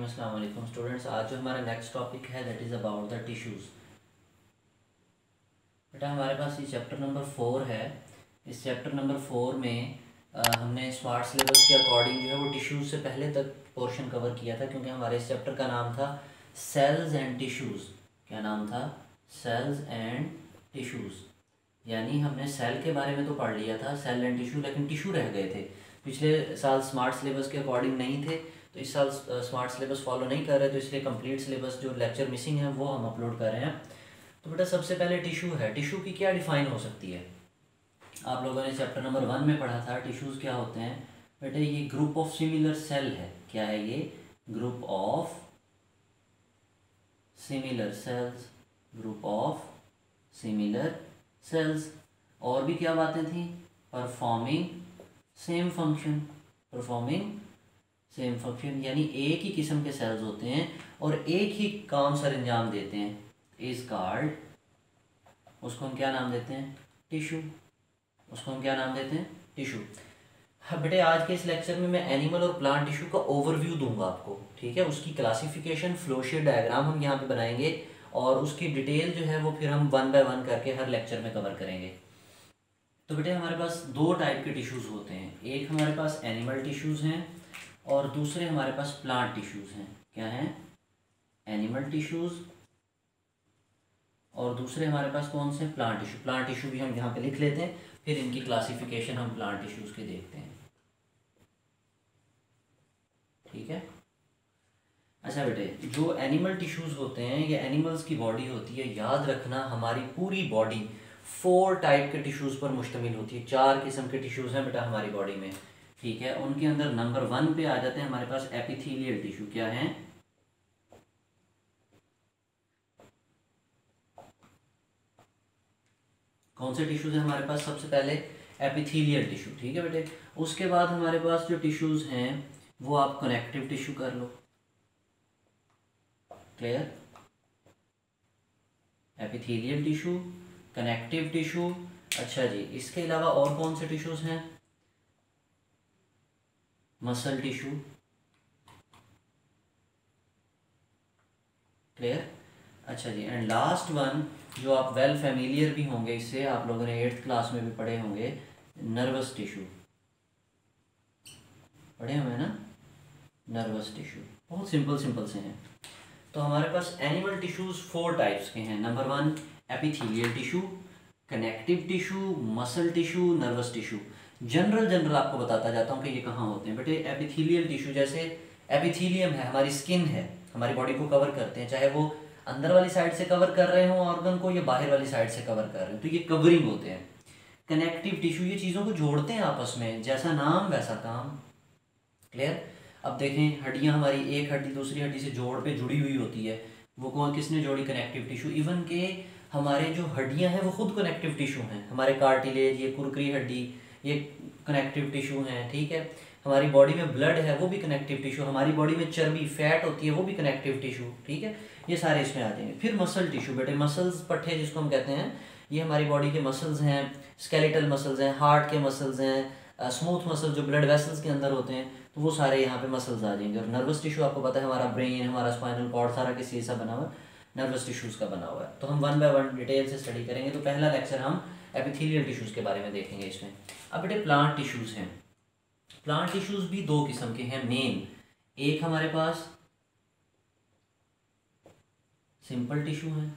अस्सलाम वालेकुम स्टूडेंट्स। आज जो हमारा नेक्स्ट टॉपिक है that is about the tissues. बेटा हमारे पास ये चैप्टर नंबर 4 है। इस चैप्टर नंबर 4 में हमने स्मार्ट सिलेबस के अकॉर्डिंग जो है वो टिश्यूज़ से पहले तक पोर्शन कवर किया था, क्योंकि हमारे इस चैप्टर का नाम था सेल्स एंड टिश्यूज़। क्या नाम था? Cells and tissues. यानी हमने सेल के बारे में तो पढ़ लिया था, सेल एंड टिश्यू, लेकिन टिश्यू रह गए थे। पिछले साल स्मार्ट सिलेबस के अकॉर्डिंग नहीं थे, तो इस साल स्मार्ट सिलेबस फॉलो नहीं कर रहे, तो इसलिए कंप्लीट सिलेबस जो लेक्चर मिसिंग है वो हम अपलोड कर रहे हैं। तो बेटा सबसे पहले टिश्यू है। टिश्यू की क्या डिफाइन हो सकती है? आप लोगों ने चैप्टर नंबर 1 में पढ़ा था टिश्यूज़ क्या होते हैं। बेटे ये ग्रुप ऑफ सिमिलर सेल है। क्या है ये? Group of similar cells. Group of similar cells. और भी क्या बातें थी? Performing same function. Performing same function, यानी एक ही किस्म के सेल्स होते हैं और एक ही काम सर अंजाम देते हैं, इज कॉल्ड, उसको हम क्या नाम देते हैं? टिश्यू। उसको हम क्या नाम देते हैं? टिश्यू। हाँ बेटे, आज के इस लेक्चर में मैं एनिमल और प्लांट टिश्यू का ओवरव्यू दूंगा आपको, ठीक है। उसकी क्लासिफिकेशन, फ्लोशीट डायग्राम हम यहाँ पे बनाएंगे और उसकी डिटेल जो है वो फिर हम 1 बाय 1 करके हर लेक्चर में कवर करेंगे। तो बेटे हमारे पास दो टाइप के टिश्यूज़ होते हैं। एक हमारे पास एनिमल टिश्यूज़ हैं और दूसरे हमारे पास प्लांट टिश्यूज़ हैं। क्या हैं? एनिमल टिश्यूज़ और दूसरे हमारे पास कौन से? Plant tissue. प्लांट टिश्यू भी हम यहाँ पे लिख लेते हैं, फिर इनकी क्लासिफिकेशन हम प्लांट टिश्यूज़ के देखते हैं, ठीक है। अच्छा बेटे, जो एनिमल टिश्यूज़ होते हैं ये एनिमल्स की बॉडी होती है। याद रखना हमारी पूरी बॉडी 4 टाइप के टिश्यूज़ पर मुश्तमिल होती है। 4 किस्म के टिश्यूज़ हैं बेटा हमारी बॉडी में, ठीक है। उनके अंदर नंबर 1 पे आ जाते हैं हमारे पास एपिथेलियल टिश्यू। क्या है? कौन से टिश्यूज़ हैं हमारे पास? सबसे पहले एपिथेलियल टिश्यू, ठीक है बेटे। उसके बाद हमारे पास जो टिश्यूज़ हैं वो आप कनेक्टिव टिश्यू कर लो। Clear? Epithelial tissue, connective tissue. अच्छा जी, इसके अलावा और कौन से टिश्यूज़ हैं? Muscle tissue. क्लियर? अच्छा जी, एंड लास्ट वन जो आप वेल फैमिलियर भी होंगे इससे, आप लोगों ने 8th क्लास में भी पढ़े होंगे, नर्वस टिश्यू। पढ़े हुए हैं ना? नर्वस टिश्यू बहुत सिंपल सिंपल से हैं। तो हमारे पास एनिमल टिश्यूज़ 4 टाइप्स के हैं। Number 1 epithelial tissue, connective tissue, muscle tissue, nervous tissue. General आपको बताता जाता हूँ कि ये कहाँ होते हैं बेटे। एपिथेलियल टिश्यू, जैसे एपिथेलियम है, हमारी स्किन है, हमारी बॉडी को कवर करते हैं, चाहे वो अंदर वाली साइड से कवर कर रहे हों ऑर्गन को या बाहर वाली साइड से कवर कर रहे हो, तो ये कवरिंग होते हैं। कनेक्टिव टिश्यू ये चीज़ों को जोड़ते हैं आपस में, जैसा नाम वैसा काम। क्लियर? अब देखें, हड्डियां हमारी एक हड्डी दूसरी हड्डी से जोड़ पे जुड़ी हुई होती है, वो कौन, किसने जोड़ी? Connective tissue. इवन के हमारे जो हड्डियां हैं वो खुद कनेक्टिव टिश्यू हैं। हमारे कार्टिलेज, ये कुरकरी हड्डी, ये कनेक्टिव टिश्यू हैं, ठीक है। हमारी बॉडी में ब्लड है वो भी कनेक्टिव टिश्यू। हमारी बॉडी में चर्बी, फैट होती है वो भी कनेक्टिव टिश्यू, ठीक है। ये सारे इसमें आ जाएंगे। फिर मसल टिश्यू बेटे, मसल्स, पट्टे जिसको हम कहते हैं, ये हमारी बॉडी के मसल्स हैं। स्केलेटल मसल्स हैं, हार्ट के मसल्स हैं, स्मूथ मसल जो ब्लड वेसल्स के अंदर होते हैं, तो वो सारे यहाँ पे मसल्स आ जाएंगे। और नर्वस टिश्यू आपको पता है हमारा ब्रेन, हमारा स्पाइनल कॉर्ड सारा किस चीज़ से बना हुआ है? नर्वस टिश्यूज़ का बना हुआ है। तो हम 1 बाय 1 डिटेल से स्टडी करेंगे। तो पहला लेक्चर हम एपिथेलियल टिश्यूज़ के बारे में देखेंगे इसमें। अब बेटे प्लांट टिश्यूज़ हैं। प्लांट टिश्यूज़ भी 2 किस्म के हैं मेन। एक हमारे पास सिंपल टिश्यू है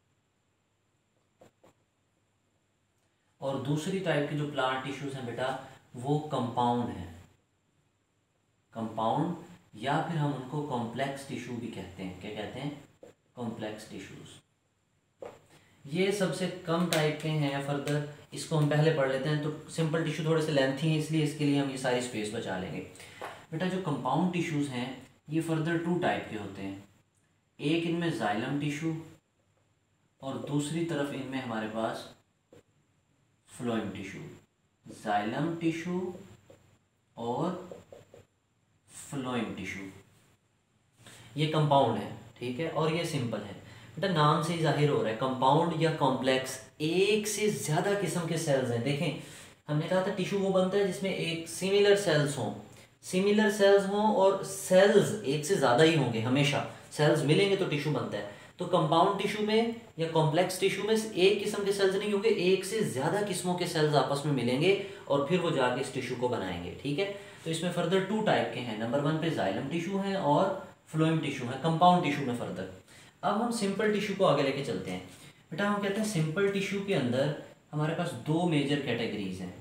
और दूसरी टाइप के जो प्लांट टिश्यूज़ हैं बेटा वो कंपाउंड हैं। कंपाउंड, या फिर हम उनको कॉम्प्लेक्स टिश्यू भी कहते हैं। क्या कहते हैं? Complex tissues. ये सबसे कम टाइप के हैं। फर्दर इसको हम पहले पढ़ लेते हैं। तो सिंपल टिश्यू थोड़े से लेंथी हैं, इसलिए इसके लिए हम ये सारी स्पेस बचा लेंगे। बेटा जो कंपाउंड टिश्यूज़ हैं ये फर्दर 2 टाइप के होते हैं। एक इनमें जाइलम टिश्यू और दूसरी तरफ इनमें हमारे पास फ्लोएम टिश्यू। जाइलम टिश्यू और फ्लोएम टिश्यू, ये कंपाउंड है, ठीक है, और ये सिंपल है। बेटा नाम से ही जाहिर हो रहा है, कंपाउंड या कॉम्प्लेक्स, एक से ज़्यादा किस्म के सेल्स हैं। देखें हमने कहा था टिश्यू वो बनता है जिसमें एक सिमिलर सेल्स हों, सिमिलर सेल्स हों और सेल्स एक से ज़्यादा ही होंगे, हमेशा सेल्स मिलेंगे तो टिश्यू बनता है। तो कंपाउंड टिश्यू में या कॉम्प्लेक्स टिश्यू में एक किस्म के सेल्स नहीं होंगे, एक से ज़्यादा किस्मों के सेल्स आपस में मिलेंगे और फिर वो जाके इस टिश्यू को बनाएंगे, ठीक है। तो इसमें फर्दर 2 टाइप के हैं, नंबर 1 पे जाइलम टिश्यू है और फ्लोएम टिश्यू है, कंपाउंड टिश्यू में फर्दर। अब हम सिंपल टिश्यू को आगे लेके चलते हैं। बेटा हम कहते हैं सिंपल टिश्यू के अंदर हमारे पास 2 मेजर कैटेगरीज हैं।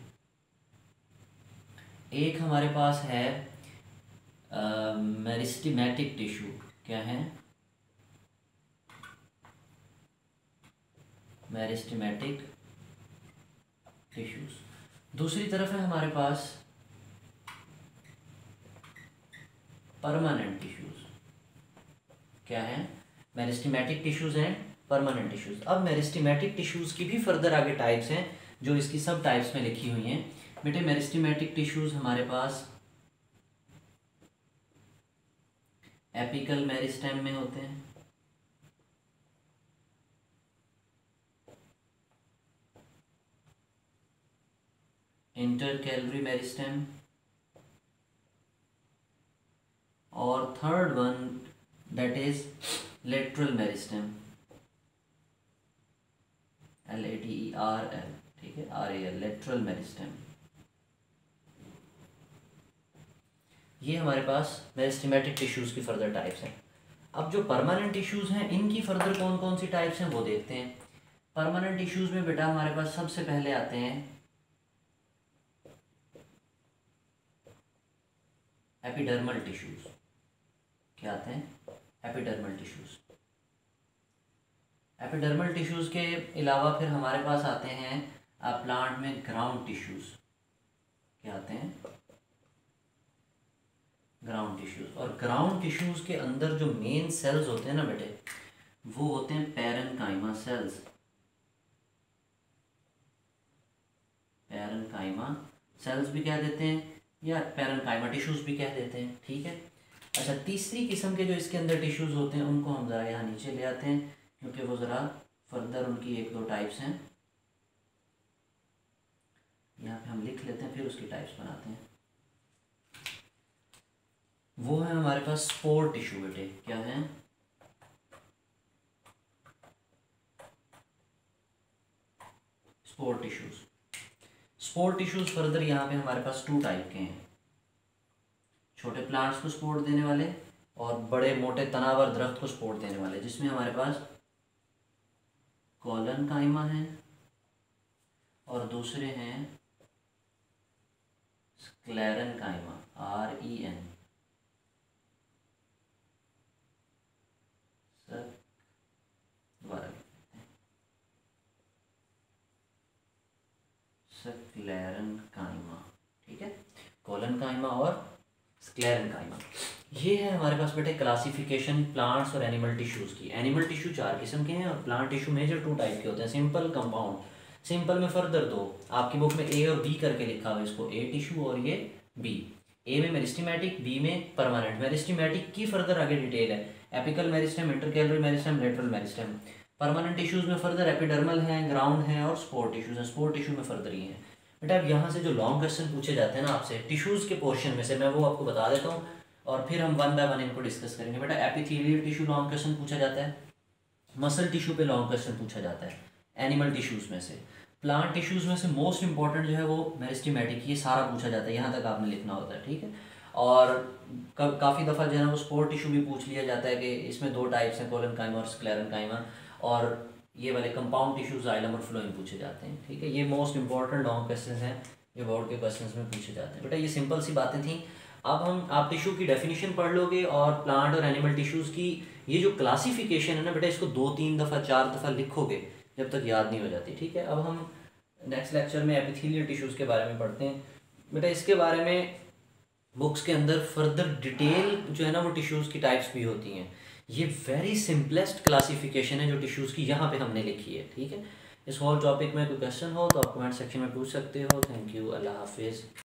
एक हमारे पास है मेरिस्टेमेटिक टिश्यू, क्या है, मेरिस्टेमेटिक टिश्यूज। दूसरी तरफ है हमारे पास परमानेंट टिश्यूज, क्या है, मेरिस्टेमेटिक टिश्यूज हैं, परमानेंट टिश्यूज। अब मेरिस्टेमेटिक टिश्यूज की भी फर्दर आगे टाइप्स हैं जो इसकी सब टाइप्स में लिखी हुई हैं। बेटे मेरिस्टेमेटिक टिश्यूज हमारे पास एपिकल मेरिस्टेम में होते हैं, इंटरकैलरी मेरिस्टेम, और third one that is lateral meristem, LATERL, ठीक है, RAL, लेटरल मेरिस्टेम। ये हमारे पास मेरिस्टेमेटिक टिश्यूज की फर्दर टाइप्स हैं। अब जो परमानेंट टिश्यूज हैं इनकी फर्दर कौन कौन सी टाइप्स हैं वो देखते हैं। परमानेंट टिश्यूज में बेटा हमारे पास सबसे पहले आते हैं एपिडर्मल टिश्यूज, क्या आते हैं, एपिडर्मल टिश्यूज। एपिडर्मल टिश्यूज के अलावा फिर हमारे पास आते हैं प्लांट में ग्राउंड टिश्यूज, क्या आते हैं, ग्राउंड टिश्यूज। और ग्राउंड टिश्यूज के अंदर जो मेन सेल्स होते हैं ना बेटे, वो होते हैं पैरेन्काइमा सेल्स, पैरेन्काइमा सेल्स भी कह देते हैं या पैरेन्काइमा टिश्यूज भी कह देते हैं, ठीक है। अच्छा, तीसरी किस्म के जो इसके अंदर टिश्यूज होते हैं उनको हम ज़रा यहाँ नीचे ले आते हैं क्योंकि वो ज़रा फर्दर उनकी 1-2 टाइप्स हैं, यहाँ पे हम लिख लेते हैं फिर उसकी टाइप्स बनाते हैं। वो है हमारे पास स्पोर टिश्यू बेटे, क्या है, support tissues. Support tissues further यहाँ पे हमारे पास 2 टाइप के हैं, छोटे प्लांट्स को स्पोर देने वाले और बड़े मोटे तनावर दरख्त को स्पोर देने वाले, जिसमें हमारे पास कॉलनकाइमा है और दूसरे हैं स्क्लेरेनकाइमा, REN, स्क्लेरेनकाइमा, ठीक है, कॉलनकाइमा और स्क्लेरेनकाइमा। ये है हमारे पास बेटे क्लासिफिकेशन प्लांट्स और एनिमल टिश्यूज की। एनिमल टिश्यू 4 किस्म के हैं और प्लांट टिश्यू मेजर 2 टाइप के होते हैं, सिंपल, कंपाउंड। सिंपल में फर्दर 2, आपकी बुक में A और B करके लिखा हुआ है, इसको A टिश्यू और ये B। A में मेरिस्टेमेटिक, B में परमानेंट। मेरिस्टेमेटिक की फर्दर आगे डिटेल है, apical meristem, intercalary meristem, lateral meristem. Permanent tissues में फर्दर एपिडर्मल है, ग्राउंड है और स्पोर टिश्यूज है। स्पोर टिश्यू में फर्दर ही है बेटा। अब यहाँ से जो लॉन्ग क्वेश्चन पूछे जाते हैं ना आपसे टिश्यूज के पोर्शन में से, मैं वो आपको बता देता हूँ और फिर हम 1 बाय 1 इनको डिस्कस करेंगे। बेटा एपिथेलियल टिश्यू लॉन्ग क्वेश्चन पूछा जाता है, मसल टिश्यू पे लॉन्ग क्वेश्चन पूछा जाता है, एनिमल टिश्यूज में से। प्लांट टिश्यूज में से मोस्ट इंपॉर्टेंट जो है वो मेरिस्टेमेटिक, ये सारा पूछा जाता है, यहाँ तक आपने लिखना होता है, ठीक है। और काफ़ी दफ़ा जो है वो स्पोर टिश्यू भी पूछ लिया जाता है कि इसमें 2 टाइप्स हैं, कॉलनकाइमा और स्क्लेरेनकाइमा, और ये वाले कंपाउंड टिश्यूज जाइलम और फ्लोएम पूछे जाते हैं, ठीक है। ये मोस्ट इंपॉर्टेंट लॉन्ग क्वेश्चन हैं जो बोर्ड के क्वेश्चन में पूछे जाते हैं। बेटा ये सिंपल सी बातें थी। अब आप टिश्यू की डेफिनेशन पढ़ लोगे और प्लांट और एनिमल टिश्यूज़ की ये जो क्लासिफिकेशन है ना बेटा, इसको 2-3 दफ़ा 4 दफ़ा लिखोगे जब तक याद नहीं हो जाती, ठीक है। अब हम नेक्स्ट लेक्चर में एपिथेलियल टिश्यूज़ के बारे में पढ़ते हैं। बेटा इसके बारे में बुक्स के अंदर फर्दर डिटेल जो है ना वो टिश्यूज़ की टाइप्स भी होती हैं। ये वेरी सिंपलेस्ट क्लासिफिकेशन है जो टिश्यूज़ की यहाँ पे हमने लिखी है, ठीक है। इस होल टॉपिक में कोई क्वेश्चन हो तो आप कमेंट सेक्शन में पूछ सकते हो। थैंक यू, अल्लाह हाफिज़।